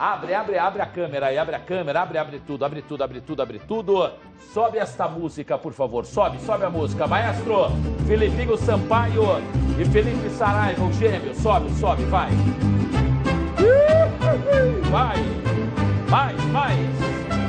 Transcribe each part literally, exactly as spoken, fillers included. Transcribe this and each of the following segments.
Abre, abre, abre a câmera aí, abre a câmera, abre, abre tudo, abre tudo, abre tudo, abre tudo. Sobe esta música, por favor, sobe, sobe a música. Maestro, Filipinho Sampaio e Felipe Saraiva, o gêmeo, sobe, sobe, vai. Vai, mais, mais.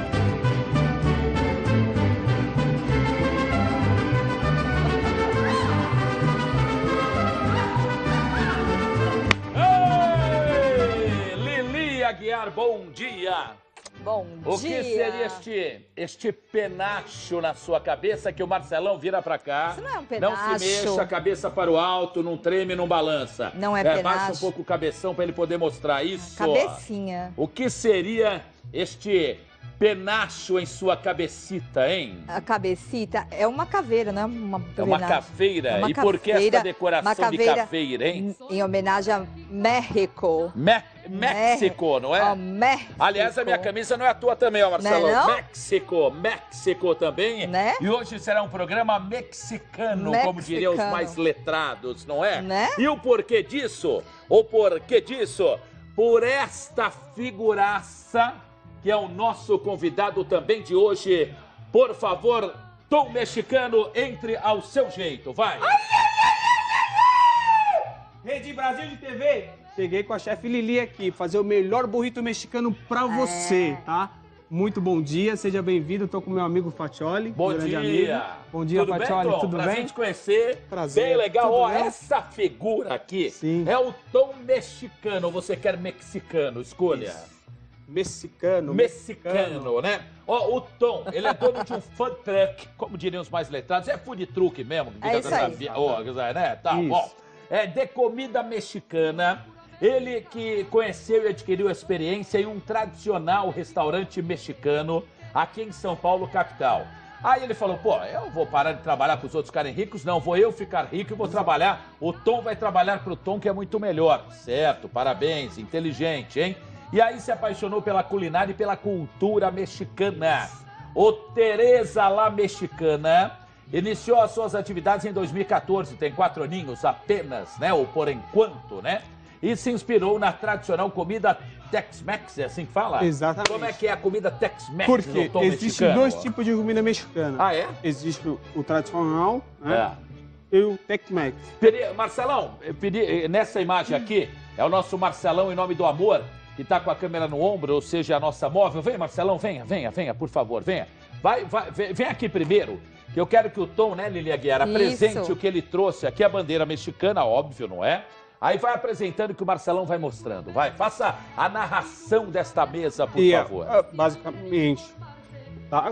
Aguiar, bom dia. Bom o dia. O que seria este, este penacho na sua cabeça que o Marcelão vira pra cá? Isso não é um penacho. Não se mexa, a cabeça para o alto, não treme, não balança. Não é, é penacho. Baixa um pouco o cabeção para ele poder mostrar isso. Cabecinha. O que seria este penacho em sua cabecita, hein? A cabecita é uma caveira, não é uma É uma caveira. É uma e por que essa decoração caveira de caveira, hein? Em homenagem a México. Me México, não é? Oh, México. Aliás, a minha camisa não é a tua também, ó, Marcelo. Não é não? México, México também. Né? E hoje será um programa mexicano, mexicano, como diriam os mais letrados, não é? Né? E o porquê disso? O porquê disso? Por esta figuraça que é o nosso convidado também de hoje. Por favor, Tom Mexicano, entre ao seu jeito, vai. Ai, ai, ai, ai, ai. Rede Brasil de T V. Cheguei com a chefe Lili aqui, fazer o melhor burrito mexicano pra você, é. tá? Muito bom dia, seja bem-vindo. Estou com meu amigo Fatioli. Bom dia. Amigo. Bom dia, tudo Fatioli. Bem, tudo Prazer bem? te conhecer. Prazer. Bem legal. Tudo Ó, bem? essa figura aqui Sim. é o Tom Mexicano. Você quer mexicano? Escolha. Isso. Mexicano. Mexicano, mexicano, né? Ó, o Tom, ele é dono de um food truck, como diriam os mais letrados. É food truck mesmo. É isso aí. Via... Oh, né? Tá, isso. ó. É de comida mexicana. Ele que conheceu e adquiriu experiência em um tradicional restaurante mexicano aqui em São Paulo, capital. Aí ele falou, pô, eu vou parar de trabalhar para os outros ficarem ricos? Não, vou eu ficar rico e vou trabalhar. O Tom vai trabalhar para o Tom, que é muito melhor. Certo, parabéns, inteligente, hein? E aí se apaixonou pela culinária e pela cultura mexicana. O Teresa La Mexicana iniciou as suas atividades em dois mil e quatorze, tem quatro aninhos apenas, né? Ou por enquanto, né? E se inspirou na tradicional comida Tex-Mex, é assim que fala? Exatamente. Como é que é a comida Tex-Mex? Porque existem dois tipos de comida mexicana. Ah, é? Existe o, o tradicional, né? É. E o Tex-Mex. Marcelão, eu pedi, nessa imagem aqui, é o nosso Marcelão em nome do amor, que está com a câmera no ombro, ou seja, a nossa móvel. Vem, Marcelão, venha, venha, venha, por favor, venha. Vai, vai, vem, vem aqui primeiro, que eu quero que o Tom, né, Lili Aguiar, apresente Isso. o que ele trouxe aqui, a bandeira mexicana, óbvio, não é? Aí vai apresentando que o Marcelão vai mostrando. Vai, faça a narração desta mesa, por e, favor. Basicamente, tá?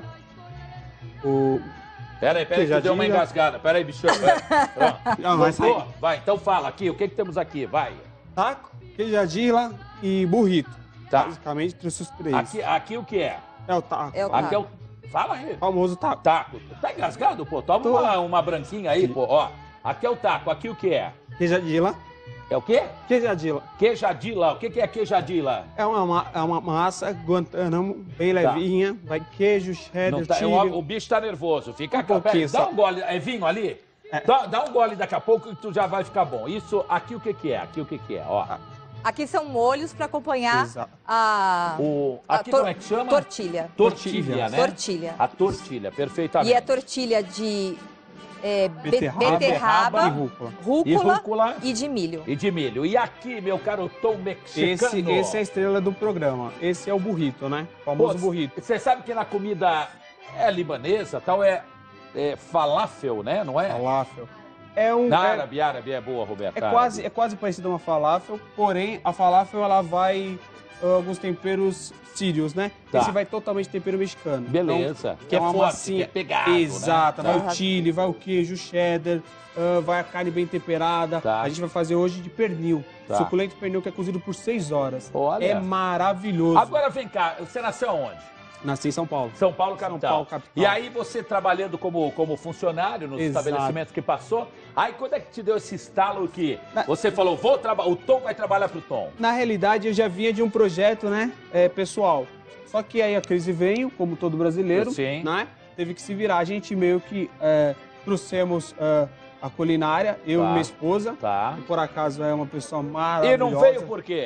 O... Peraí, peraí, que deu uma engasgada. Peraí, bichão. Pronto. Não, vai sair. Vai, então fala aqui, o que que temos aqui? Vai. Taco, queijadila e burrito. Tá. Basicamente, trouxe os três. Aqui, aqui o que é? É o taco. É o Aqui taco. é o... Fala aí. O famoso taco. Taco. Tá engasgado, pô? Toma Tô. uma, uma branquinha aí, pô. Ó, aqui é o taco. Aqui o que é? Queijadila. É o quê? Queijadila. Queijadila. O que que é queijadila? É uma, ma- é uma massa Guantanamo, bem Tá. levinha. Vai queijo, cheddar, Não tá, chile. o, o bicho tá nervoso. Fica Um calmo. pouquinho Pera, dá só. um gole. É vinho ali? É. Dá, dá um gole daqui a pouco que tu já vai ficar bom. Isso, aqui o que que é? Aqui o que que é? Ó. Aqui são molhos para acompanhar Exato. a, O, a aqui tor- como é que chama? tortilha. Tortilha, né? Tortilha. A tortilha, perfeitamente. E é tortilha de é, be- Beterraba, beterraba, e rúcula. rúcula, E rúcula. e de milho. E de milho. E aqui, meu caro Tom Mexicano. Esse, esse é a estrela do programa. Esse é o burrito, né? O famoso Pô, burrito. Você sabe que na comida é libanesa, tal, é, é falafel, né? Não é? Falafel. É um. Na é- árabe, árabe é boa, Roberto. É quase, é quase parecido a uma falafel, porém a falafel ela vai uh, alguns temperos sírios, né? Tá. Esse vai totalmente tempero mexicano. Beleza. Então, Que é uma forte, massinha. que é pegado, né? Exato. Tá. Vai o chile, vai o queijo cheddar, uh, vai a carne bem temperada. Tá. A gente vai fazer hoje de pernil. Tá. Suculento pernil que é cozido por seis horas. Olha. É maravilhoso. Agora vem cá, você nasceu aonde? Nasci em São Paulo. São Paulo, capital. São Paulo, capital. E aí você trabalhando como, como funcionário nos Exato. estabelecimentos que passou, aí quando é que te deu esse estalo que Na- você falou, vou trabalhar, o Tom vai trabalhar pro Tom? Na realidade, eu já vinha de um projeto, né, é, pessoal. Só que aí a crise veio, como todo brasileiro, Sim. né? Teve que se virar. A gente meio que é, trouxemos é, a culinária, eu Tá. e minha esposa. Tá. Que por acaso é uma pessoa E maravilhosa. não veio por quê?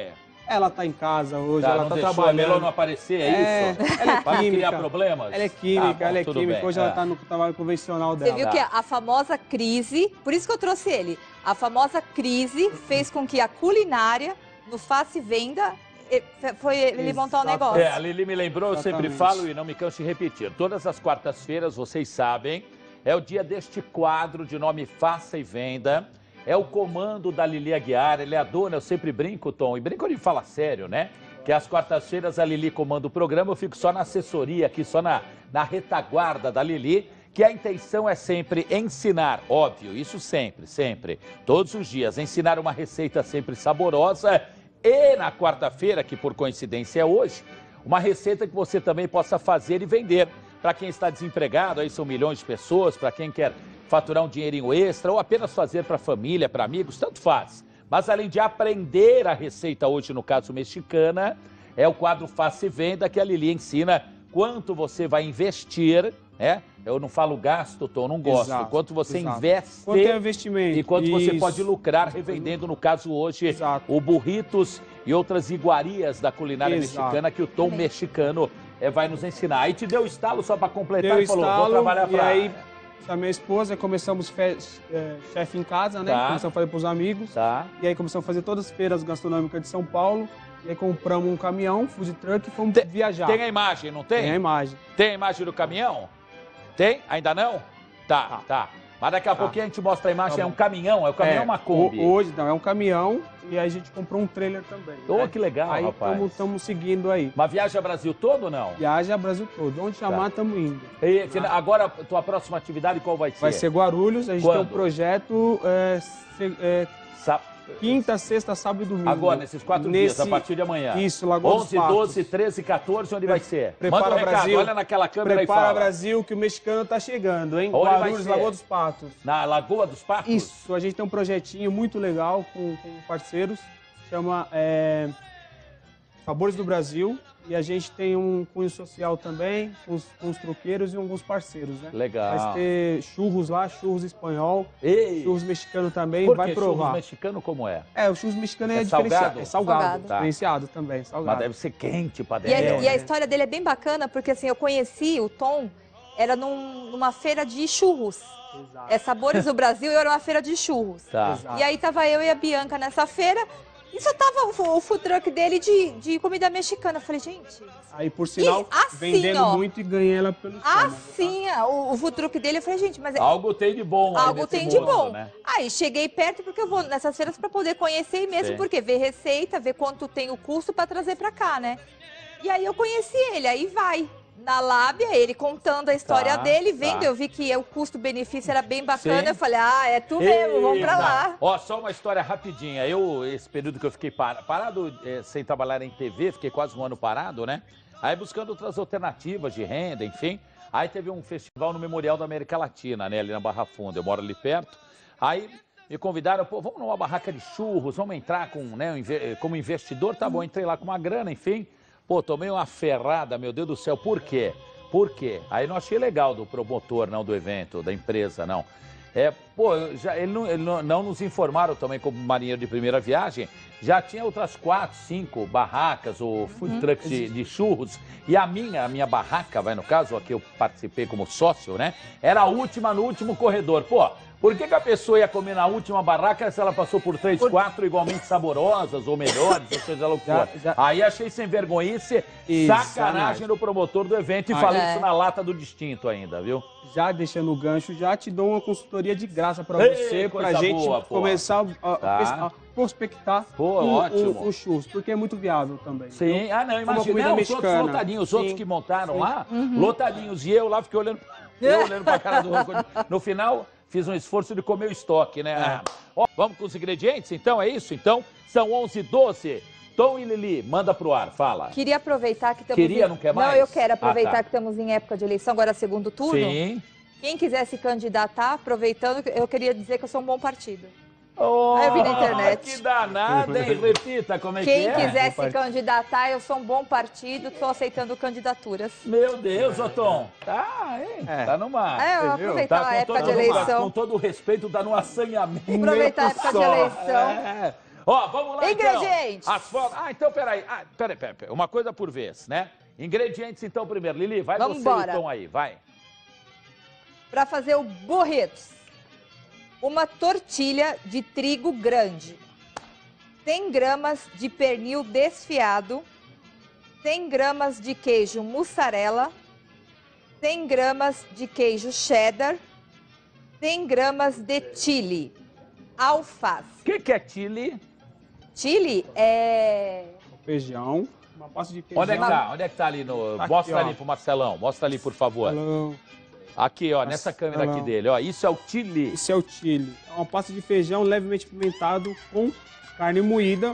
Ela tá em casa hoje, Tá, ela não tá deixou a trabalhando. Melô não aparecer, é, É, isso? ela é Para química. criar problemas? Ela é química, Ah, bom, ela é tudo química. bem, Hoje é. ela tá no trabalho convencional Você dela. viu Tá. que a famosa crise, por isso que eu trouxe ele, a famosa crise fez com que a culinária, no Face Venda, e- foi ele montar um Exatamente. negócio. É, a Lili me lembrou, eu sempre Exatamente. falo e não me canso de repetir. Todas as quartas-feiras, vocês sabem, é o dia deste quadro de nome Faça e Venda. É o comando da Lili Aguiar, ele é a dona, eu sempre brinco, Tom, e brinco de falar sério, né? Que às quartas-feiras a Lili comanda o programa, eu fico só na assessoria aqui, só na, na retaguarda da Lili, que a intenção é sempre ensinar, óbvio, isso sempre, sempre, todos os dias, ensinar uma receita sempre saborosa e na quarta-feira, que por coincidência é hoje, uma receita que você também possa fazer e vender. Para quem está desempregado, aí são milhões de pessoas, para quem quer faturar um dinheirinho extra ou apenas fazer para a família, para amigos, tanto faz. Mas além de aprender a receita hoje, no caso mexicana, é o quadro Faça e Venda que a Lili ensina quanto você vai investir, né? Eu não falo gasto, Tom, não gosto. Exato, Quanto você exato. investe Quanto é investimento? e quanto você Isso. pode lucrar revendendo, no caso hoje, Exato. o burritos e outras iguarias da culinária Exato. mexicana que o Tom Amém. mexicano é, vai nos ensinar. Aí te deu estalo só para completar Deu e falou, estalo, vou trabalhar e pra... aí a minha esposa, começamos fe- é, chefe em casa, né? Tá. Começamos a fazer pros amigos. Tá. E aí começamos a fazer todas as feiras gastronômicas de São Paulo. E aí compramos um caminhão, food truck e fomos Tem- viajar. Tem a imagem, não tem? Tem a imagem. Tem a imagem do caminhão? Tem? Ainda não? Tá, tá. Tá. Mas daqui a Tá. pouquinho a gente mostra a imagem, Tá é bom. um caminhão, é o caminhão É, uma Kombi. ho- Hoje, não, é um caminhão e aí a gente comprou um trailer também. Ô, né? que legal, Aí rapaz. estamos seguindo aí. Mas viaja Brasil todo ou não? Viaja Brasil todo. Onde chamar, estamos indo. E, fina- agora, tua próxima atividade qual vai ser? Vai ser Guarulhos, a gente Quando? tem um projeto é, se- é, Sa- quinta, sexta, sábado e domingo. Agora, nesses quatro Nesse- dias, a partir de amanhã. Isso, Lagoa dos onze, Patos. doze, treze, quatorze, onde vai ser? Prepara Manda um recado, Brasil. olha naquela câmera Prepara e fala. Brasil que o mexicano tá chegando, hein? Onde vai Guarulhos, ser? Lagoa dos Patos. Na Lagoa dos Patos? Isso, a gente tem um projetinho muito legal com, com parceiros, chama é, Sabores do Brasil, e a gente tem um cunho social também, com os, com os truqueiros e alguns parceiros, né? Legal. Vai ter churros lá, churros espanhol, Ei, churros mexicano também, por vai que provar. churros mexicano como é? É, o churros mexicano é, É diferenciado. salgado? É salgado, Salgado. Tá. diferenciado também, Mas salgado. deve ser quente pra E a, dentro. e a história dele é bem bacana, porque assim, eu conheci o Tom, era num- numa feira de churros. Exato. É Sabores do Brasil e era uma feira de churros. Tá. Exato. E aí tava eu e a Bianca nessa feira, e só tava o, o food truck dele de, de comida mexicana. Eu falei, gente, Aí, por sinal, assim, vendendo ó. muito e ganhei ela pelo estômago, tá? assim, ó, o, o food truck dele, eu falei, gente, mas é- Algo tem de bom aí algo nesse tem de moço, bom. né? Aí cheguei perto porque eu vou nessas feiras para poder conhecer e mesmo Sim. porque ver receita, ver quanto tem o custo para trazer para cá, né? E aí eu conheci ele, aí vai na lábia, ele contando a história Tá, dele, vendo, tá. eu vi que o custo-benefício era bem bacana, Sim. eu falei, ah, é tu mesmo, vamos para Eita. lá. Ó, só uma história rapidinha. Eu, esse período que eu fiquei par- parado, eh, sem trabalhar em T V, fiquei quase um ano parado, né? Aí buscando outras alternativas de renda, enfim. Aí teve um festival no Memorial da América Latina, né? Ali na Barra Funda, eu moro ali perto. Aí me convidaram, pô, vamos numa barraca de churros, vamos entrar com, né, um inve- como investidor, tá bom, entrei lá com uma grana, enfim. Pô, tomei uma ferrada, meu Deus do céu, por quê? Por quê? Aí não achei legal do promotor, não, do evento, da empresa, não. É, pô, eu já, ele não, ele não, não nos informaram também como marinheiro de primeira viagem, já tinha outras quatro, cinco barracas ou food trucks de, de churros, e a minha, a minha barraca, vai no caso, a que eu participei como sócio, né, era a última no último corredor. Pô, por que, que a pessoa ia comer na última barraca se ela passou por três, quatro igualmente saborosas ou melhores, ou seja lá o que Já- for? já- Aí achei sem vergonhice, Exatamente. sacanagem do promotor do evento, e Ah, falei é. isso na lata do distinto ainda, viu? Já deixando o gancho, já te dou uma consultoria de graça para Ei, você, coisa pra gente boa, pô. começar a, a- Tá. a prospectar Pô, o, ótimo. o, o churros, porque é muito viável também. Sim, Então, ah não, uma imagina, comida não, os outros mexicana. lotadinhos, os outros Sim, que montaram sim. lá, lotadinhos, e eu lá fiquei olhando, eu olhando pra cara do no final, fiz um esforço de comer o estoque, né? Ah, ó, vamos com os ingredientes, então, é isso? Então, são onze, doze. Tom e Lili, manda pro ar, fala. Queria aproveitar que estamos Queria, em... não quer mais? Não, eu quero aproveitar Ah, tá. que estamos em época de eleição, agora segundo turno. Sim. Quem quiser se candidatar, aproveitando, eu queria dizer que eu sou um bom partido. Oh, Aí eu vi na internet. Que danada, hein? Repita, como é Quem que é? quiser se partido. candidatar, eu sou um bom partido, estou aceitando candidaturas. Meu Deus, ô Tom. Tá, hein? É. Tá numa... É, eu viu? aproveitar a época de todo, eleição. Com todo o respeito, tá no assanhamento. Aproveitar a época de só. eleição. É. Ó, vamos lá, Ingredientes. então. As fotos... Ah, então, peraí. Ah, peraí, peraí, peraí. Uma coisa por vez, né? Ingredientes, então, primeiro. Lili, vai Vamos você embora. e o Tom aí, vai. Para fazer o burritos, uma tortilha de trigo grande, cem gramas de pernil desfiado, cem gramas de queijo mussarela, cem gramas de queijo cheddar, cem gramas de chili, alface. O que, que é chili? Chili é... Feijão, uma pasta de feijão. Onde é que tá? Onde é que tá ali no... Tá aqui, Mostra ó. ali pro Marcelão. Mostra ali, por favor. Marcelão. Aqui, ó, nessa câmera aqui Marcelão. dele, ó. Isso é o chili. Esse é o chili. É uma pasta de feijão levemente pimentado com carne moída,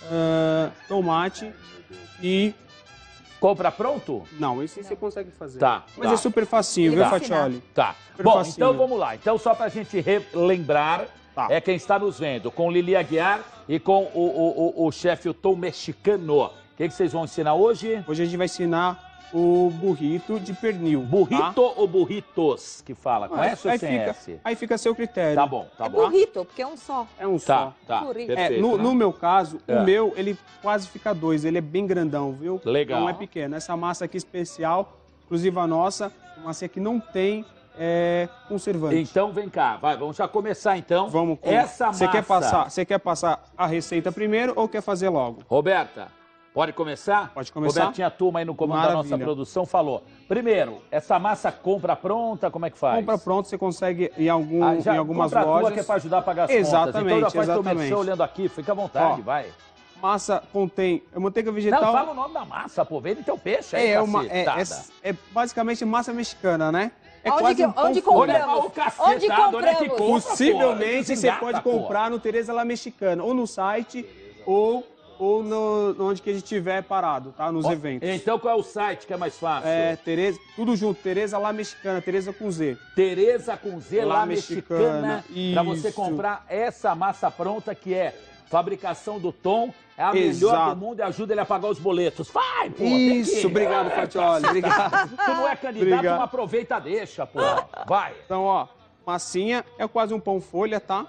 ah, tomate e... Compra pronto? Não, esse você consegue fazer. Tá, Mas tá. é super facinho, Ele viu, vai ensinar. Fatioli? Tá. Super Bom, facinho. então vamos lá. Então, só pra gente relembrar, Tá. é quem está nos vendo, com Lili Aguiar e com o, o, o, o chefe, o Tom Mexicano. O que, que vocês vão ensinar hoje? Hoje a gente vai ensinar o burrito de pernil. Burrito tá? ou burritos que fala? Com Aí, S ou aí sem fica, S? aí fica a seu critério. Tá bom, tá é bom. burrito, porque é um só. É um Tá, só. tá. Burrito. É, Perfeito. no, né? no meu caso, É. o meu, ele quase fica dois. Ele é bem grandão, viu? Legal. Não é pequeno. Essa massa aqui especial, exclusiva nossa, uma massa que não tem é, conservante. Então vem cá, vai, vamos já começar então. Vamos com... Essa Você massa. quer passar, você quer passar a receita primeiro ou quer fazer logo? Roberta, pode começar? Pode começar. Robertinha, a turma aí no comando da nossa Maravilha. produção falou. Primeiro, essa massa compra pronta, como é que faz? Compra pronto, você consegue em, algum, Ah, já em algumas compra a tua lojas. que é para ajudar a pagar as Exatamente, contas. Então já faz teu exatamente. merchan olhando aqui, fica à vontade, Ó, vai. Massa contém manteiga Não, vegetal. fala o nome da massa, pô, vende teu peixe aí, é, uma, é, cacetada. é, é basicamente massa mexicana, né? É Onde quase que- um pão onde folha. compramos? Olha o cacetado, Onde olha que compramos? compra, Possivelmente pô, você desengata, pode pô. comprar no Tereza La Mexicana, ou no site, ou, ou no, onde que a gente estiver parado, tá? Nos Ó, eventos. Então qual é o site que é mais fácil? É, Tereza, tudo junto, Tereza La Mexicana, Tereza com Z. Tereza com Z, La lá mexicana, Mexicana, para você isso. comprar essa massa pronta que é fabricação do Tom, é a melhor Exato. do mundo e ajuda ele a pagar os boletos. Vai, pô, tem Isso, que... obrigado, Fatioli, obrigado. Tu não é candidato, Obrigado. não aproveita, deixa, pô. Vai. Então, ó, massinha é quase um pão folha, tá?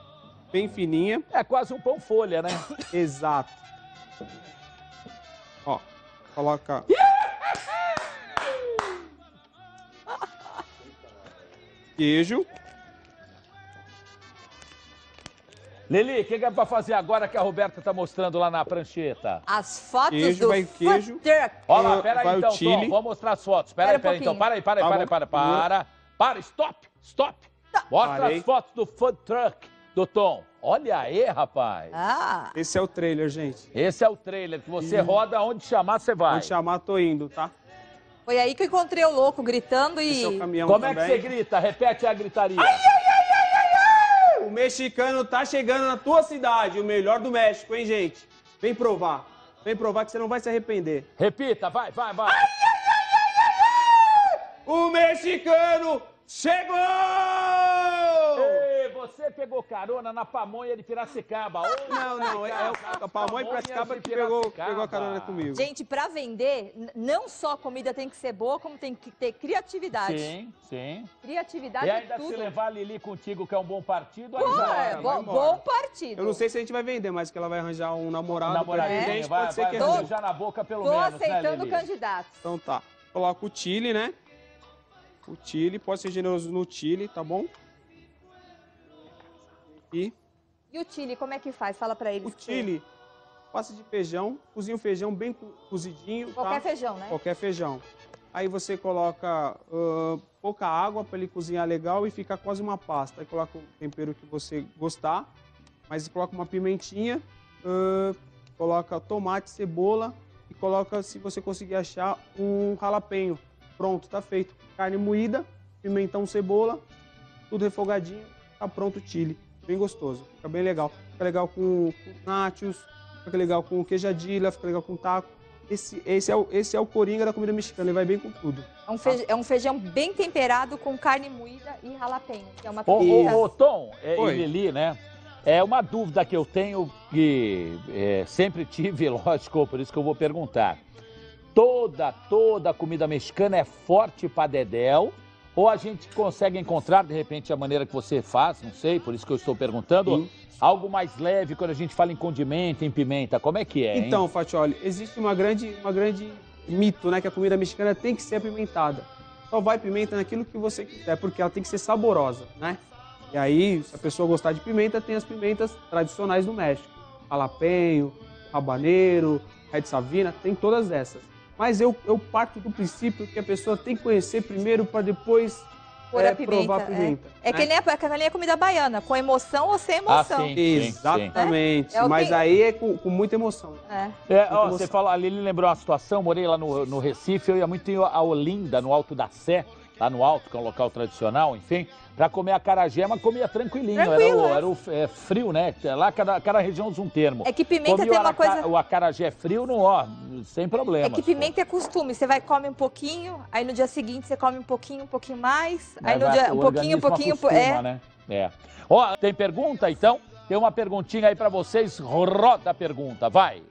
Bem fininha. É quase um pão folha, né? Exato. Ó, coloca... Queijo. Lili, o que, que é pra fazer agora que a Roberta tá mostrando lá na prancheta? As fotos Queijo, do vai queijo. food truck. Ó lá, Ah, pera vai aí o então, chili. Tom, vamos mostrar as fotos. Pera Pera aí, um pera aí, então, pouquinho. para aí, para aí, Tá para aí, bom. para, para. Para, stop, stop. Mostra Parei. as fotos do food truck do Tom. Olha aí, rapaz. Ah, Esse é o trailer, gente. Esse é o trailer que você roda, onde chamar, você vai. Vou chamar, tô indo, tá? foi aí que eu encontrei o louco gritando Esse é o e... caminhão Como é também. que você grita? Repete a gritaria. O mexicano tá chegando na tua cidade, o melhor do México, hein, gente? Vem provar. Vem provar que você não vai se arrepender. Repita, vai, vai, vai. O mexicano chegou! Ei, você pegou carona na pamonha de Piracicaba. Ô, Não, não, é, é o Pamonha Piracicaba que pegou, pegou a carona comigo. Gente, pra vender, n- não só a comida tem que ser boa, como tem que ter criatividade. Sim, sim. Criatividade E é ainda se tudo. levar a Lili contigo, que é um bom partido, aí Pô, já é, era. vai bo- embora. bom partido. Eu não sei se a gente vai vender, mas que ela vai arranjar um namorado, Namoradinho, pretendente, vai, pode ser vai, que vai arranje. beijar na boca pelo Tô menos, né, aceitando Lili? candidatos. Então tá. Coloca o chile, né? O chile, pode ser generoso no chile, tá bom? E E o chili, como é que faz? Fala pra eles. o que- chile, passa de feijão, cozinha o feijão bem co- cozidinho, Qualquer tá? feijão, né? Qualquer feijão. Aí você coloca ah, pouca água para ele cozinhar legal e ficar quase uma pasta. Aí coloca o tempero que você gostar, mas coloca uma pimentinha, ah, coloca tomate, cebola e coloca, se você conseguir achar, um jalapeño. Pronto, tá feito. Carne moída, pimentão, cebola, tudo refogadinho, tá pronto o chili. Bem gostoso, fica bem legal. Fica legal com, com nachos, fica legal com queijadilha, fica legal com taco. Esse, esse, é o, esse é o coringa da comida mexicana, ele vai bem com tudo. É um, feijão, é um feijão bem temperado com carne moída e jalapeño, que é uma Ô, pimenta. ô, ô, Tom é, e Oi. Lili, né? É uma dúvida que eu tenho que é, sempre tive, lógico, por isso que eu vou perguntar. Toda, toda comida mexicana é forte pra dedéu Ou a gente consegue encontrar, de repente, a maneira que você faz, não sei, por isso que eu estou perguntando, Sim. algo mais leve quando a gente fala em condimento, em pimenta, como é que é, hein? Então, Fatioli, existe uma grande, uma grande mito, né, que a comida mexicana tem que ser apimentada. Só vai pimenta naquilo que você quiser, porque ela tem que ser saborosa, né? E aí, se a pessoa gostar de pimenta, tem as pimentas tradicionais do México. Jalapeño, habanero, red savina, tem todas essas. Mas eu, eu parto do princípio que a pessoa tem que conhecer primeiro para depois é, a pimenta, provar a pimenta. É, é né? que nem a, é que nem a comida baiana, com emoção ou sem emoção. Ah, sim, Exatamente, sim. É? mas que... aí é com, com muita emoção. É. É, ó, você fala, ali, ele lembrou uma situação, morei lá no, no Recife, eu ia muito em a Olinda, no Alto da Sé, lá no Alto, que é um local tradicional, enfim, para comer acarajé, mas comia tranquilinho, Tranquilo, era, o, é. era o é, frio, né? Lá cada, cada região usa um termo. É que pimenta Comia tem o uma araca, coisa... O acarajé frio, não, ó, sem problema. É que pimenta é costume, você vai comer um pouquinho, aí no dia seguinte você come um pouquinho, um pouquinho mais, aí no dia um pouquinho, um pouquinho... Acostuma, é. né? É. Ó, tem pergunta, então? Tem uma perguntinha aí para vocês, roda a pergunta, vai.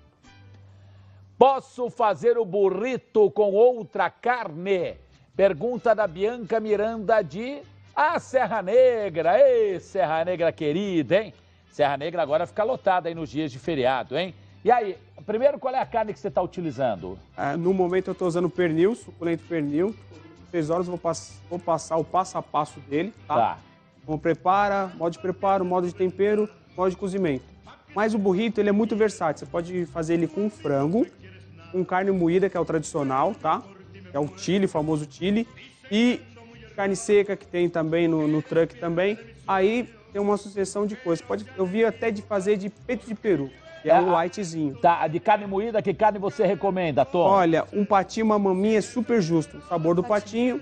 Posso fazer o burrito com outra carne? Pergunta da Bianca Miranda de a Serra Negra. Ei, Serra Negra querida, hein? Serra Negra agora fica lotada aí nos dias de feriado, hein? E aí, primeiro, qual é a carne que você está utilizando? É, no momento eu estou usando pernil, suculento pernil. Seis horas eu vou, pass vou passar o passo a passo dele, tá? Tá. Como prepara, modo de preparo, modo de tempero, modo de cozimento. Mas o burrito, ele é muito versátil. Você pode fazer ele com frango, com carne moída, que é o tradicional, tá? Que é o chili, o famoso chili. E carne seca, que tem também no, no truck também. Aí tem uma sucessão de coisas. Pode, eu vi até de fazer de peito de peru, que é, é o lightzinho. Tá, de carne moída, que carne você recomenda, Tom? Olha, um patinho, uma maminha é super justo. O sabor do patinho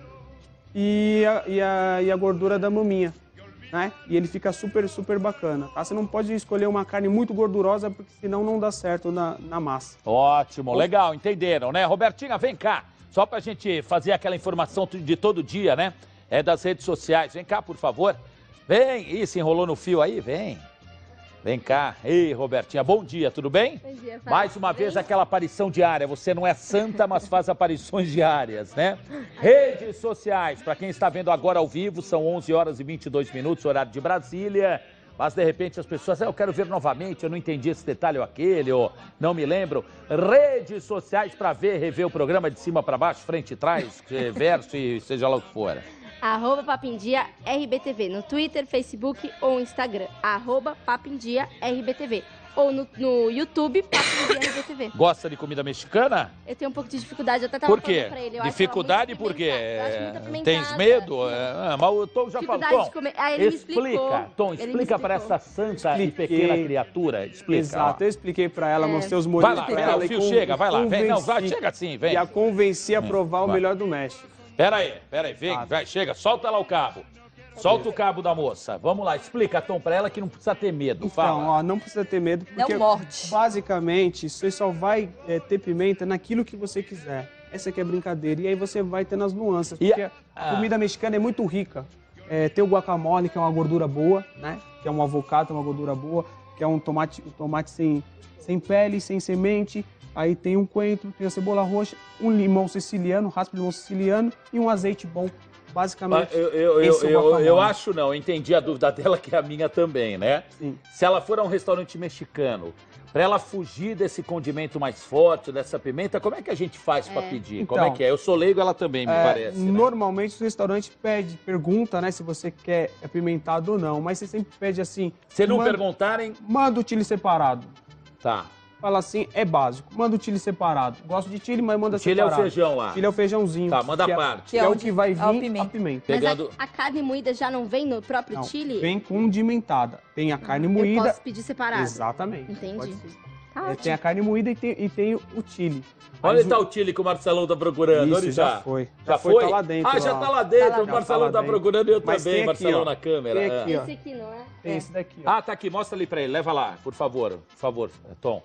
e a, e a, e a gordura da maminha, né? E ele fica super, super bacana, tá? Você não pode escolher uma carne muito gordurosa, porque senão não dá certo na, na massa. Ótimo, legal, entenderam, né? Robertinha, vem cá. Só pra gente fazer aquela informação de todo dia, né? É das redes sociais. Vem cá, por favor. Vem. Ih, se enrolou no fio aí? Vem. Vem cá. Ei, Robertinha, bom dia, tudo bem? Bom dia, Fábio. Mais uma Tudo vez bem? aquela aparição diária. Você não é santa, mas faz aparições diárias, né? Redes sociais. Para quem está vendo agora ao vivo, são onze horas e vinte e dois minutos, horário de Brasília. Mas, de repente, as pessoas, ah, eu quero ver novamente, eu não entendi esse detalhe ou aquele, ou não me lembro. Redes sociais para ver, rever o programa de cima para baixo, frente e trás, verso e seja lá o que for. Arroba Papindia R B T V, no Twitter, Facebook ou Instagram. Arroba Papindia R B T V. Ou no, no YouTube, Papindia R B T V. Gosta de comida mexicana? Eu tenho um pouco de dificuldade, eu até tava Por quê? falando pra ele. Eu Dificuldade acho por quê? Eu acho muito apimentada. Tens medo? É, ah, mas o Tom já falou. Dificuldade de comer. Ah, ele me explicou. Explica, Tom, Ele me explica para explicou. essa santa e Expliquei. pequena criatura. Explica. Exato, ó. eu expliquei pra ela, É. mostrei os Vai molhos lá, pra vai lá, ela. o e fio con- chega, vai lá. Vem, não, vai, convenci- chega assim, vem. E a convenci a provar o vai. melhor do México. Pera aí, pera aí, vem, Tá. vai, chega, solta lá o cabo. Solta o cabo da moça. Vamos lá, explica, Tom, pra ela que não precisa ter medo. Então, Fala. ó, não precisa ter medo, porque Não morde. basicamente você só vai é, ter pimenta naquilo que você quiser. Essa aqui é a brincadeira. E aí você vai tendo as nuances, E porque a- a comida mexicana é muito rica. É, tem o guacamole, que é uma gordura boa, né? Que é um avocado, uma gordura boa, que é um tomate, um tomate sem, sem pele, sem semente. Aí tem um coentro, tem a cebola roxa, um limão siciliano, raspa de limão siciliano e um azeite bom. Basicamente, Eu, eu, eu, esse é o eu, guacamole. eu acho não, eu entendi a dúvida dela, que é a minha também, né? Sim. Se ela for a um restaurante mexicano, pra ela fugir desse condimento mais forte, dessa pimenta, como é que a gente faz pra pedir? Como é Então, que é? Eu sou leigo, ela também, me É, parece. né? Normalmente o restaurante pede, pergunta, né, se você quer apimentado ou não, mas você sempre pede assim. Se não manda, perguntarem, manda o chile separado. tá. Fala assim, é básico. Manda o chile separado. Gosto de chile, mas manda O chile é o separado. feijão lá. Chile é o feijãozinho. Tá, manda que a é- parte. Que é, é o onde- que vai é o vir pimenta. a pimenta. Pegando... Mas a, a carne moída já não vem no próprio Não, chile? vem condimentada. Tem a carne Eu moída. posso pedir separado? Exatamente. Entendi. Pode ser. Tá É, ótimo. tem a carne moída e tem, e tem o chile. Onde Mas está o chile que o Marcelão tá procurando? Isso, Onde já tá? foi. Já, Já foi? foi, tá lá dentro, Ah, já lá. tá lá dentro. Tá lá o Marcelão dentro. tá procurando, eu Mas também, tem aqui, Marcelão ó. na câmera. Tem é. aqui, ó. Esse aqui, não é? Tem É. esse daqui, ó. Ah, tá aqui, mostra ali pra ele, leva lá, por favor, por favor, Tom.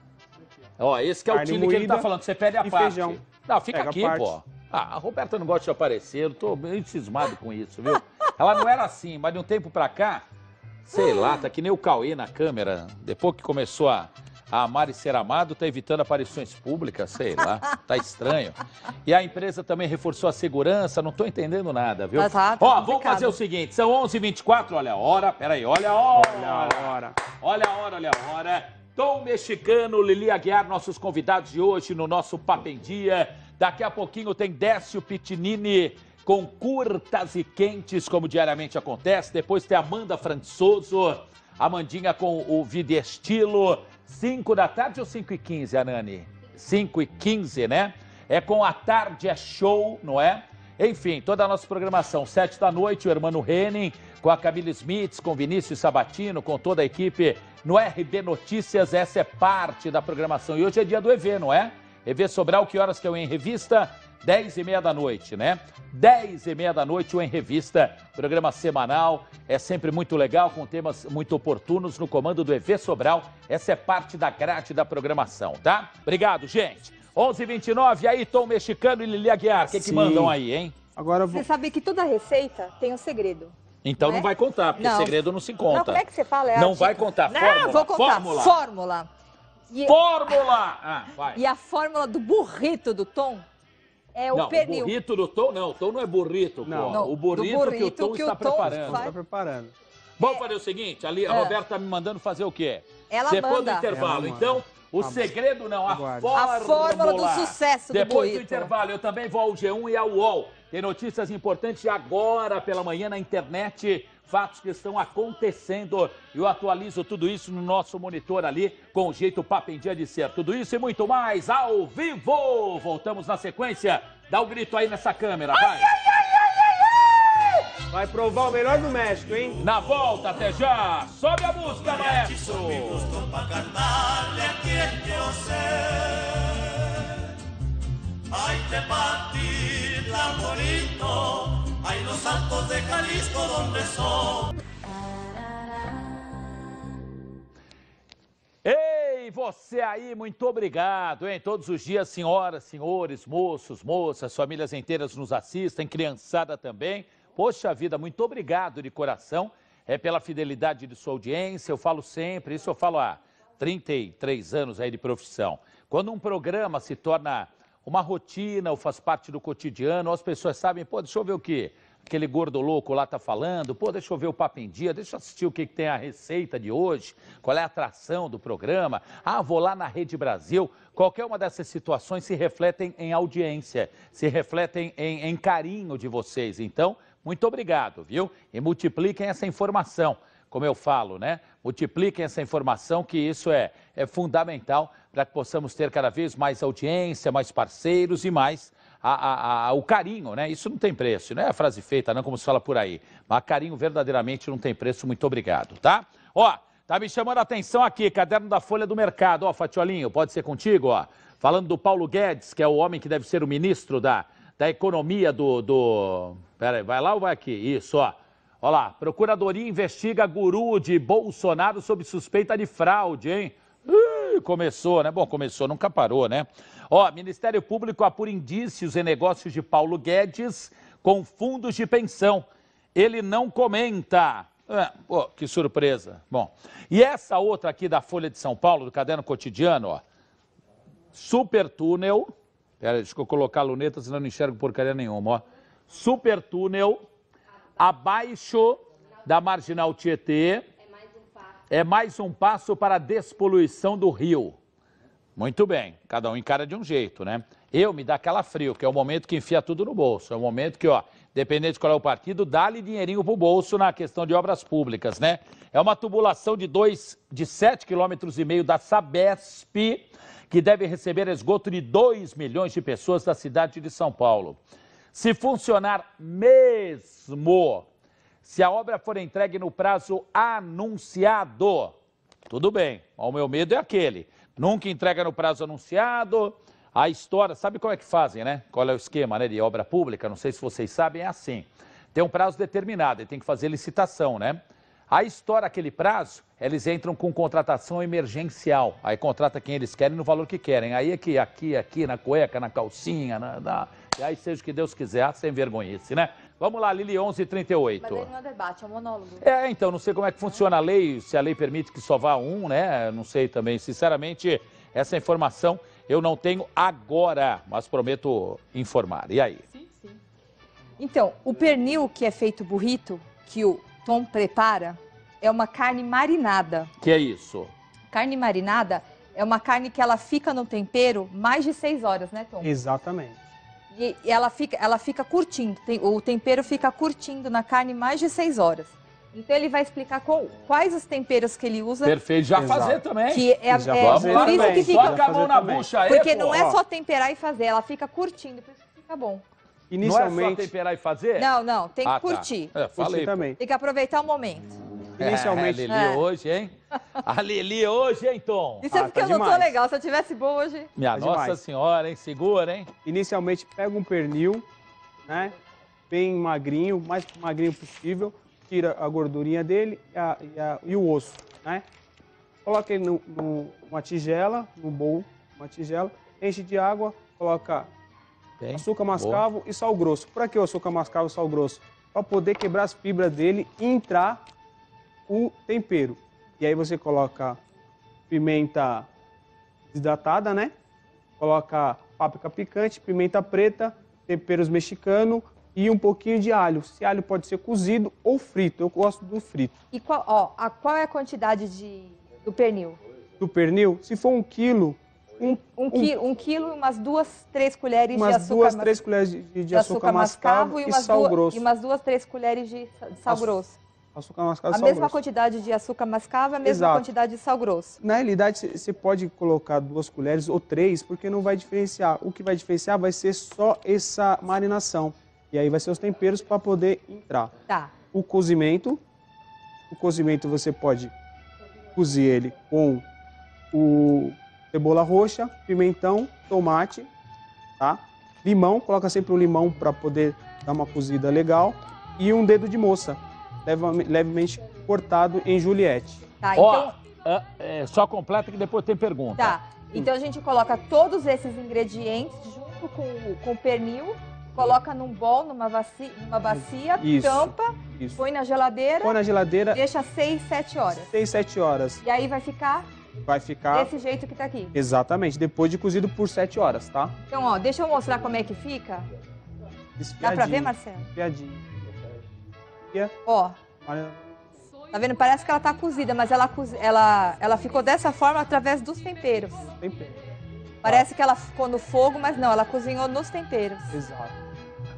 Ó, esse que é o Carne chile que ele tá moída falando, você pede a e parte. feijão. Não, fica Pega a aqui, parte. pô. Ah, a Roberta não gosta de aparecer, eu tô meio cismado com isso, viu? Ela não era assim, mas de um tempo pra cá, sei lá, tá que nem o Cauê na câmera, depois que começou a, a Mari Seramado está evitando aparições públicas, sei lá, tá estranho. E a empresa também reforçou a segurança, não estou entendendo nada, viu? Tá, tá, tá Ó, complicado. vamos fazer o seguinte, são onze e vinte e quatro, olha a hora, peraí, olha a hora. Olha a hora. Olha a hora, olha a hora. Tom Mexicano, Lili Aguiar, nossos convidados de hoje no nosso Papo em Dia. Daqui a pouquinho tem Décio Pitinini com curtas e quentes, como diariamente acontece. Depois tem Amanda Françoso, Amandinha com o Vida e Estilo. cinco da tarde ou cinco e quinze, Anani? cinco e quinze, né? É com A Tarde é Show, não é? Enfim, toda a nossa programação. sete da noite, o Hermano Henning, com a Camila Smith, com Vinícius Sabatino, com toda a equipe no R B Notícias. Essa é parte da programação. E hoje é dia do E V, não é? E V Sobral, que horas que é o Em Revista? dez e meia da noite, né? dez e meia da noite, o Em Revista, programa semanal, é sempre muito legal, com temas muito oportunos no comando do E V Sobral. Essa é parte da grade da programação, tá? Obrigado, gente. onze e vinte e nove, aí Tom Mexicano e Lili Aguiar, o que, que mandam aí, hein? Agora eu vou... Você sabe que toda receita tem um segredo. Então não, é? vai contar, porque Não. segredo não se Não, conta. como é que você fala? É Não a vai dica. contar. Não, Fórmula, vou contar. fórmula. Fórmula. E, Fórmula! Ah, vai. e a fórmula do burrito do Tom é o Não, pernil. o burrito do Tom, não, o Tom não é burrito, Não. pô. Não, o burrito, do burrito que o Tom que está o Tom preparando. faz. Tá preparando. Vamos fazer o seguinte, ali a É. Roberta tá me mandando fazer o quê? Ela Depois manda. do intervalo. Ela manda. Então, o Tá bom. segredo não, a Aguarde. fórmula. A fórmula do sucesso do Depois do burrito. intervalo, eu também vou ao G um e ao U O L. Tem notícias importantes agora pela manhã na internet. Fatos que estão acontecendo. Eu atualizo tudo isso no nosso monitor ali, com o jeito Papo em Dia de ser. Tudo isso e muito mais ao vivo. Voltamos na sequência. Dá o grito aí nessa câmera, vai. Vai provar o melhor do México, hein? Na volta, até já. Sobe a música, maestro. Hay que partirla bonito, hay los altos de Jalisco donde son. Ei, você aí, muito obrigado, hein? Todos os dias, senhoras, senhores, moços, moças, famílias inteiras nos assistem, criançada também. Poxa vida, muito obrigado de coração é, pela fidelidade de sua audiência. Eu falo sempre, isso eu falo há trinta e três anos aí de profissão. Quando um programa se torna uma rotina ou faz parte do cotidiano, as pessoas sabem, pô, deixa eu ver o que aquele gordo louco lá tá falando, pô, deixa eu ver o Papo em Dia, deixa eu assistir o que, que tem a receita de hoje, qual é a atração do programa, ah, vou lá na Rede Brasil. Qualquer uma dessas situações se refletem em audiência, se refletem em, em carinho de vocês. Então, muito obrigado, viu? E multipliquem essa informação, como eu falo, né? Multipliquem essa informação, que isso é, é fundamental para que possamos ter cada vez mais audiência, mais parceiros e mais a, a, a, o carinho, né? Isso não tem preço, não é a frase feita, não, como se fala por aí. Mas carinho verdadeiramente não tem preço, muito obrigado, tá? Ó, tá me chamando a atenção aqui, caderno da Folha do Mercado, ó, Fatiolinho, pode ser contigo, ó. Falando do Paulo Guedes, que é o homem que deve ser o ministro da, da economia do... do... Pera aí, vai lá ou vai aqui? Isso, ó. Olha lá, Procuradoria investiga guru de Bolsonaro sob suspeita de fraude, hein? Ih, começou, né? Bom, começou, nunca parou, né? Ó, Ministério Público apura indícios em negócios de Paulo Guedes com fundos de pensão. Ele não comenta. Ah, pô, que surpresa. Bom, e essa outra aqui da Folha de São Paulo, do Caderno Cotidiano, ó. Super túnel. Pera, deixa eu colocar a luneta, senão eu não enxergo porcaria nenhuma, ó. Super túnel abaixo da Marginal Tietê. É mais um passo para a despoluição do rio. Muito bem, cada um encara de um jeito, né? Eu me dá calafrio, que é o momento que enfia tudo no bolso. É o momento que, ó, dependendo de qual é o partido, dá-lhe dinheirinho pro bolso na questão de obras públicas, né? É uma tubulação de dois, de sete quilômetros e meio da Sabesp, que deve receber esgoto de dois milhões de pessoas da cidade de São Paulo. Se funcionar mesmo, se a obra for entregue no prazo anunciado, tudo bem. O meu medo é aquele. Nunca entrega no prazo anunciado. A história, sabe como é que fazem, né? Qual é o esquema, né, de obra pública? Não sei se vocês sabem, é assim. Tem um prazo determinado e tem que fazer licitação, né? A história, aquele prazo, eles entram com contratação emergencial. Aí contrata quem eles querem no valor que querem. Aí aqui, aqui, aqui, na cueca, na calcinha, na, na... e aí seja o que Deus quiser, sem vergonhice, né? Vamos lá, Lili, onze e trinta e oito. Mas aí não é debate, é um monólogo. É, então, não sei como é que funciona a lei, se a lei permite que só vá um, né? Não sei também. Sinceramente, essa informação eu não tenho agora, mas prometo informar. E aí? Sim, sim. Então, o pernil que é feito burrito, que o Tom prepara, é uma carne marinada. Que é isso? Carne marinada é uma carne que ela fica no tempero mais de seis horas, né, Tom? Exatamente. E ela fica, ela fica curtindo, tem- o tempero fica curtindo na carne mais de seis horas. Então ele vai explicar qual- quais os temperos que ele usa, Perfeito. Já Exato. fazer também. que é, Já é fazer por isso também. que fica, Toca a mão na também. bucha aí, porque pô. não é ó. só temperar e fazer, ela fica curtindo, por isso que fica bom. Não é só Inicialmente, temperar e fazer? Não, não, tem que Ah, tá. curtir. É, curti falei, pô. também. Tem que aproveitar o momento. Inicialmente, É, a Lili É. hoje, hein? A Lili hoje, hein, Tom? Isso é Ah, porque tá eu não tô demais. legal. Se eu tivesse boa hoje. Minha Tá Nossa demais. Senhora, hein? Segura, hein? inicialmente pega um pernil, né? Bem magrinho, mais magrinho possível. Tira a gordurinha dele e, a- e a- e o osso, né? Coloca ele no- no- numa tigela, no bowl, uma tigela, enche de água, coloca Bem, açúcar boa. mascavo e sal grosso. Para que o açúcar mascavo e sal grosso? Para poder quebrar as fibras dele e entrar o tempero. E aí você coloca pimenta desidratada, né? Coloca páprica picante, pimenta preta, temperos mexicano e um pouquinho de alho. Esse alho pode ser cozido ou frito. Eu gosto do frito. E qual, ó, a, qual é a quantidade de, do pernil? Do pernil, se for um quilo, um, Um, qui, um quilo e umas duas, três colheres de umas açúcar, duas, mas- três colheres de, de de açúcar, mascavo e, umas sal duas, grosso. e umas duas, três colheres de sa- sal Açu- grosso. Açúcar mascavo A e sal mesma grosso. quantidade de açúcar mascavo, a mesma Exato. quantidade de sal grosso. Na realidade, você- você pode colocar duas colheres ou três, porque não vai diferenciar. O que vai diferenciar vai ser só essa marinação. E aí vai ser os temperos para poder entrar. Tá. O cozimento, o cozimento você pode cozer ele com o cebola roxa, pimentão, tomate, tá? Limão, coloca sempre um limão para poder dar uma cozida legal. E um dedo de moça, leva- levemente cortado em juliette. Tá, Ó, então, é, é, só completa que depois tem pergunta. tá. Então a gente coloca todos esses ingredientes junto com, o- com o pernil, coloca num bol, numa, vaci, numa bacia, Isso. tampa, Isso. põe na geladeira, Põe na geladeira deixa seis, sete horas. seis, sete horas. E aí vai ficar Vai ficar desse jeito que tá aqui. exatamente, depois de cozido por sete horas, tá? Então, ó, deixa eu mostrar como é que fica. Dá pra ver, Marcelo? Espiadinho. E é- Ó, olha, tá vendo? Parece que ela tá cozida, mas ela, cozi- ela, ela ficou dessa forma através dos temperos. tempero. Parece que ela ficou no fogo, mas não, ela cozinhou nos temperos. Exato.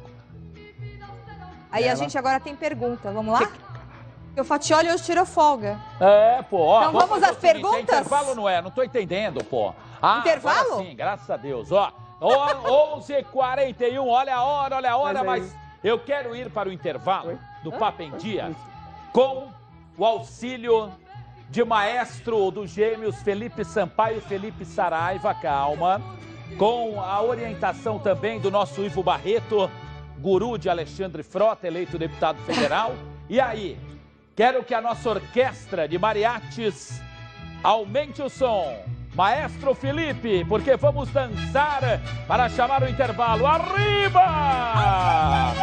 Aí a Ela- gente agora tem pergunta, vamos lá? Porque o Fatioli hoje tirou folga. É, pô. Ó, Então vamos fazer às o seguinte, perguntas? É intervalo não é? Não tô entendendo, pô. Ah, Intervalo? agora sim, graças a Deus. Ó, ó, onze e quarenta e um, olha a hora, olha a hora, Mas mas, aí- eu quero ir para o intervalo Oi? do Papo em Dia com o auxílio de maestro dos gêmeos Felipe Sampaio e Felipe Saraiva, calma, com a orientação também do nosso Ivo Barreto, guru de Alexandre Frota, eleito deputado federal. E aí, quero que a nossa orquestra de mariachis aumente o som. Maestro Felipe, porque vamos dançar para chamar o intervalo. Arriba!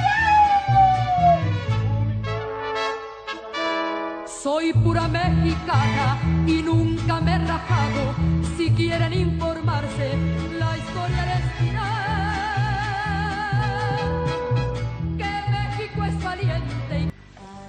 Soy pura mexicana y nunca me he rajado. Si quieren informarse, la historia les dirá que México es valiente y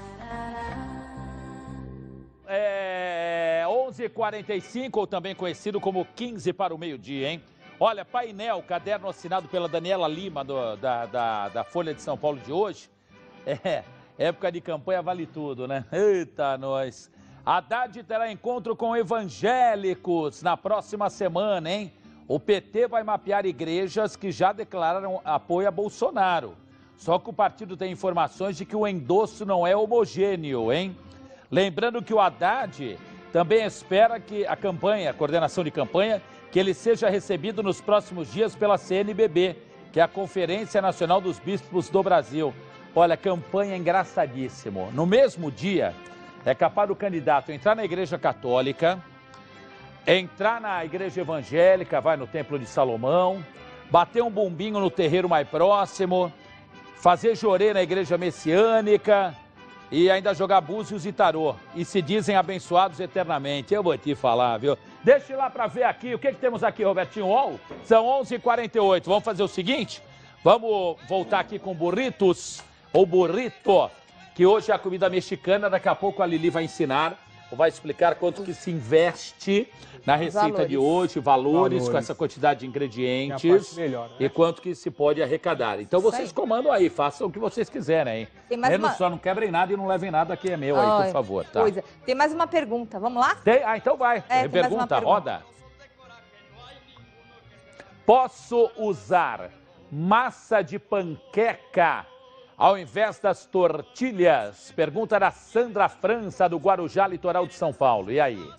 É onze e quarenta e cinco, ou também conhecido como quinze para o meio-dia, hein? Olha, painel, caderno assinado pela Daniela Lima, do- da, da, da Folha de São Paulo de hoje. É, época de campanha vale tudo, né? Eita, nós. Haddad terá encontro com evangélicos na próxima semana, hein? O P T vai mapear igrejas que já declararam apoio a Bolsonaro. Só que o partido tem informações de que o endosso não é homogêneo, hein? Lembrando que o Haddad também espera que a campanha, a coordenação de campanha, que ele seja recebido nos próximos dias pela C N B B, que é a Conferência Nacional dos Bispos do Brasil. Olha, campanha engraçadíssimo. No mesmo dia, é capaz do candidato entrar na Igreja Católica, entrar na Igreja Evangélica, vai no Templo de Salomão, bater um bumbinho no terreiro mais próximo, fazer jorê na igreja messiânica e ainda jogar búzios e tarô. E se dizem abençoados eternamente. Eu vou te falar, viu? Deixa eu ir lá para ver aqui. O que, que temos aqui, Robertinho? Oh, são onze e quarenta e oito. Vamos fazer o seguinte? Vamos voltar aqui com burritos, ou burrito, que hoje é a comida mexicana. Daqui a pouco a Lili vai ensinar, ou vai explicar quanto que se investe na receita valores. de hoje, valores, Valores. com essa quantidade de É a ingredientes parte melhor, né? e quanto que se pode arrecadar. Então Isso vocês aí. comandam aí, façam o que vocês quiserem, hein? Tem mais Menos uma- só não quebrem nada e não levem nada que é meu aí, Ai, por favor, tá? Coisa. Tem mais uma pergunta, vamos lá? Tem? Ah, então vai. É, tem mais uma pergunta, pergunta. roda. Posso usar massa de panqueca ao invés das tortilhas? Pergunta da Sandra França, do Guarujá, litoral de São Paulo. E aí?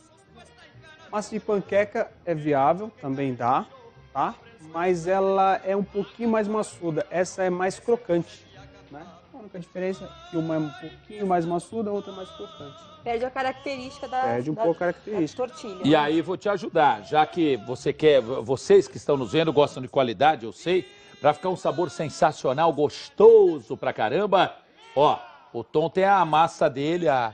Massa de panqueca é viável, também dá, tá? Mas ela é um pouquinho mais maçuda. Essa é mais crocante, né? A única diferença é que uma é um pouquinho mais maçuda, a outra é mais crocante. Perde a característica da, Perde um da, pouco a da característica. tortilha. E aí vou te ajudar, já que você quer, vocês que estão nos vendo gostam de qualidade, eu sei, para ficar um sabor sensacional, gostoso pra caramba. Ó, o Tom tem a massa dele, a,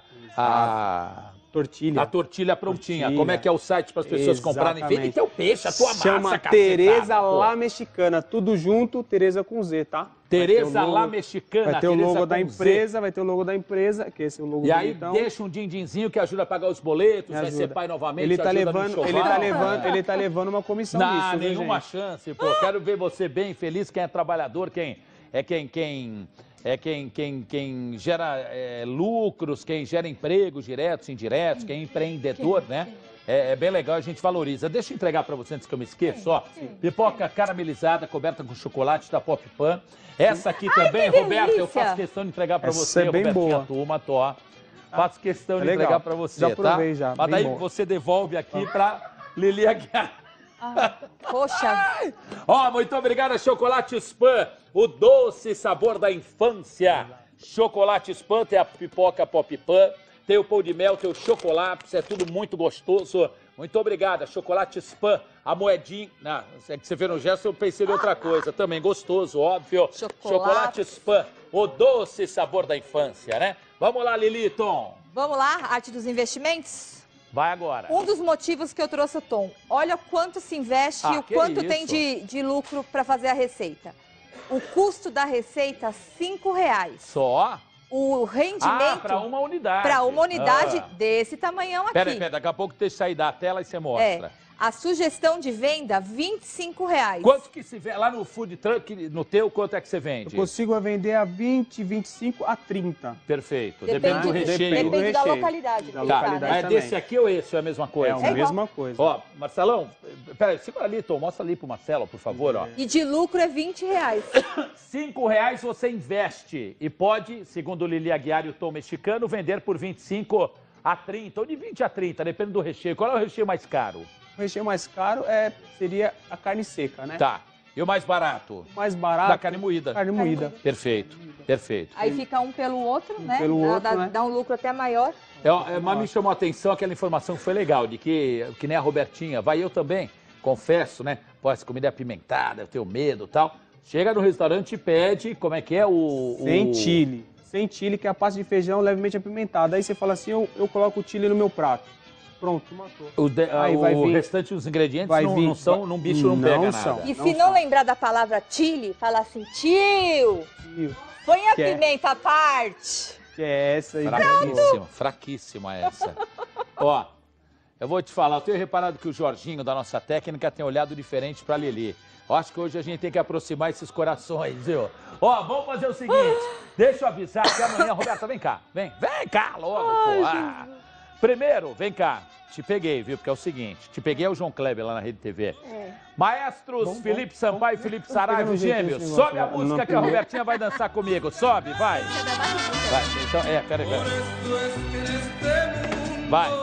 a, Tortilha. a tortilha prontinha. Tortilha. Como é que é o site para as pessoas comprarem? Vende Exatamente. teu peixe, a tua massa, Chama cacetada, Tereza pô. La Mexicana. Tudo junto, Tereza com Z, tá? Vai ter Tereza o logo- La Mexicana. Vai ter o Tereza logo da com Z. empresa, vai ter o logo da empresa, que esse é o logo E aí bonitão. deixa um din-dinzinho que ajuda a pagar os boletos, Me vai ajuda. ser pai novamente, Ele tá ajuda no levando, ele enxoval. tá levando, ele tá levando uma comissão Não, disso, viu, nenhuma gente? chance, pô. Quero ver você bem feliz, quem é trabalhador, quem é quem, quem é quem, quem, quem gera é, lucros, quem gera empregos diretos, indiretos, quem é empreendedor, né? É, é bem legal, a gente valoriza. Deixa eu entregar para você antes que eu me esqueça, ó. Pipoca caramelizada, coberta com chocolate da Pop Pan. Essa aqui também, que Roberta, eu delícia! faço questão de entregar para Essa você, é bem Robertinha boa. Turma, tô. Faço questão É de legal. entregar para você, Já provei tá? já, Mas bem daí boa. você devolve aqui para Lili Aguiar. Ah, poxa, Ó, muito obrigado, Chocolate Spam, o doce sabor da infância. Chocolate Spam, tem a pipoca Pop Pan, tem o pão de mel, tem o chocolate, é tudo muito gostoso. Muito obrigado, Chocolate Spam, a moedinha. Não, é que você vê no gesto, eu pensei em outra coisa. Também gostoso, óbvio. Chocolate. Chocolate Spam, o doce sabor da infância, né? Vamos lá, Liliton. vamos lá, arte dos investimentos? Vai agora. Um dos motivos que eu trouxe o Tom. Olha quanto se investe Ah, e o que quanto isso? tem de, de lucro para fazer a receita. O custo da receita, cinco reais. Só? O Ah, rendimento para uma unidade. para uma unidade Ah. desse tamanhão aqui. Pera aí, pera, daqui a pouco deixa eu sair da tela e você mostra. É. A sugestão de venda, vinte e cinco reais. Quanto que se vende? Lá no food truck, no teu, quanto é que você Eu vende? consigo vender a vinte, vinte e cinco a trinta. Perfeito. Depende, Depende do recheio. depende depende da recheio. localidade. Da que Tá, tá, localidade. né? é também. desse aqui ou esse? É a mesma coisa? É a igual. mesma coisa. Ó, Marcelão, peraí, segura ali, Tom, mostra ali pro Marcelo, por favor, ó. E de lucro é vinte reais. Cinco reais você investe e pode, segundo o Lili Aguiar e o Tom Mexicano, vender por vinte e cinco a trinta, ou de vinte a trinta, depende do recheio. Qual é o recheio mais caro? O recheio mais caro é, seria a carne seca, né? Tá. E o mais barato? O mais barato... Da carne moída. Carne moída. Perfeito, perfeito. Aí fica um pelo outro, né? pelo dá, outro, dá, né? dá um lucro até maior. É, é, mas me chamou a atenção aquela informação que foi legal, de que, que nem a Robertinha, vai eu também, confesso, né? Pô, essa comida é apimentada, eu tenho medo e tal. Chega no restaurante e pede, como é que é o... Sem o... chile. Sem chile, que é a pasta de feijão levemente apimentada. Aí você fala assim, eu, eu coloco o chile no meu prato. Pronto, matou. O, de, Aí o vai vir- restante dos ingredientes vai não, vir- não são, num bicho não, não pega são. nada. E Não se não são. lembrar da palavra chile, fala assim, tio, Tio, põe a Que é- pimenta à parte. que é essa aí. Fraquíssima, fraquíssima essa. Ó, eu vou te falar, eu tenho reparado que o Jorginho, da nossa técnica, tem olhado diferente pra Lili. Eu acho que hoje a gente tem que aproximar esses corações, viu? Ó, vamos fazer o seguinte, deixa eu avisar que amanhã, Roberta, vem cá, vem, vem cá logo, pô. Ah. Primeiro, vem cá, te peguei, viu? Porque é o seguinte, te peguei é o João Kleber lá na Rede T V. Maestros Bom, bom, Felipe Sampaio e Felipe Vamos pegar Saraiva, no jeito gêmeos, esse negócio, sobe a né? música Não que a tem- Robertinha vai dançar comigo, sobe, vai. Vai, então, é, peraí, Por peraí. esto es que en este mundo Vai.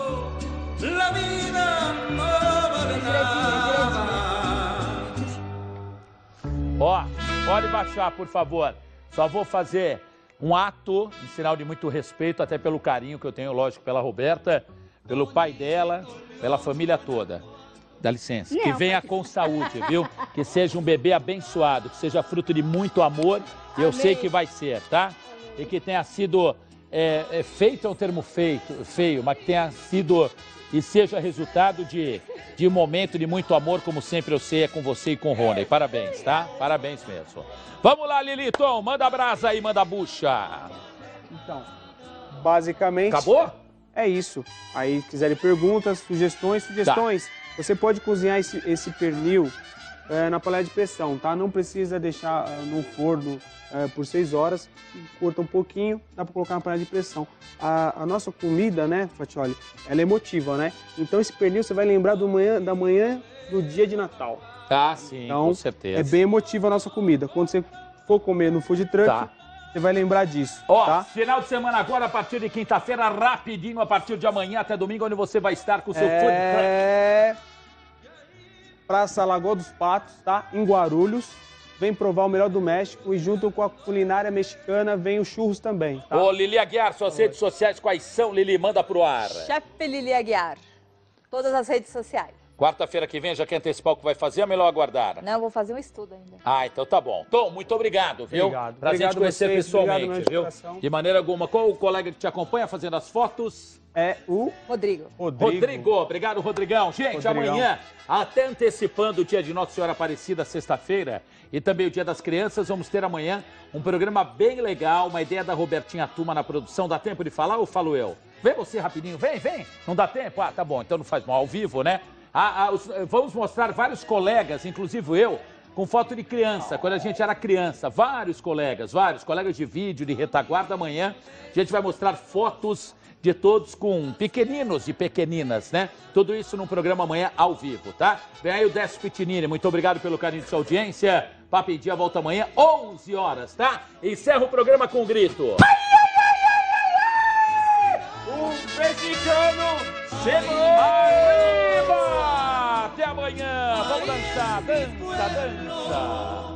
la vida no vale nada. Ó, pode baixar, por favor. Só vou fazer um ato em sinal de muito respeito, até pelo carinho que eu tenho, lógico, pela Roberta, pelo pai dela, pela família toda. Dá licença. Não. Que venha com saúde, viu? Que seja um bebê abençoado, que seja fruto de muito amor. E eu Amém. sei que vai ser, tá? E que tenha sido é, é, feito, é um termo feito, feio, mas que tenha sido e seja resultado de, de um momento de muito amor, como sempre eu sei, é com você e com o Rony. Parabéns, tá? Parabéns mesmo. Vamos lá, Liliton, manda a brasa aí, manda a bucha. Então, basicamente... Acabou? É isso. Aí, quiserem perguntas, sugestões, sugestões, você pode cozinhar esse, esse pernil é, na panela de pressão, tá? Não precisa deixar é, no forno é, por seis horas, curta um pouquinho, dá para colocar na panela de pressão. A, a nossa comida, né, Fatioli, ela é emotiva, né? Então esse pernil você vai lembrar do manhã, da manhã do dia de Natal. Ah, sim, então, com certeza. É bem emotiva a nossa comida. Quando você for comer no food truck, Tá. você vai lembrar disso, Ó, tá? final de semana agora, a partir de quinta-feira, rapidinho, a partir de amanhã até domingo, onde você vai estar com o seu food truck. É... Praça Lagoa dos Patos, tá? Em Guarulhos. Vem provar o melhor do México e junto com a culinária mexicana vem os churros também, tá? Ô, Lili Aguiar, suas redes sociais quais são, Lili? Manda pro ar. Chefe Lili Aguiar. Todas as redes sociais. Quarta-feira que vem, já quer antecipar o que vai fazer, é melhor aguardar. Não, eu vou fazer um estudo ainda. Ah, então tá bom. Tom, muito obrigado, viu? Obrigado. Pra Obrigado gente conhecer vocês, pessoalmente, obrigado, viu? coração. De maneira alguma. Qual o colega que te acompanha fazendo as fotos? É o Rodrigo. Rodrigo. Rodrigo. Obrigado, Rodrigão. Gente, Rodrigão. amanhã, até antecipando o dia de Nossa Senhora Aparecida, sexta-feira, e também o Dia das Crianças, vamos ter amanhã um programa bem legal, uma ideia da Robertinha Tuma na produção. Dá tempo de falar ou falo eu? Vem você rapidinho, vem, vem. Não dá tempo? Ah, tá bom, então não faz mal, ao vivo, né? Ah, ah, os, vamos mostrar vários colegas, inclusive eu, com foto de criança, quando a gente era criança. Vários colegas, vários colegas de vídeo, de retaguarda. Amanhã a gente vai mostrar fotos de todos com pequeninos e pequeninas, né? Tudo isso num programa amanhã ao vivo, tá? Vem aí o Décio Pitinini, muito obrigado pelo carinho de sua audiência. Papo em Dia volta amanhã, onze horas, tá? Encerra o programa com um grito. O mexicano chegou! Arriba! Até amanhã! Vamos dançar, dança, dança!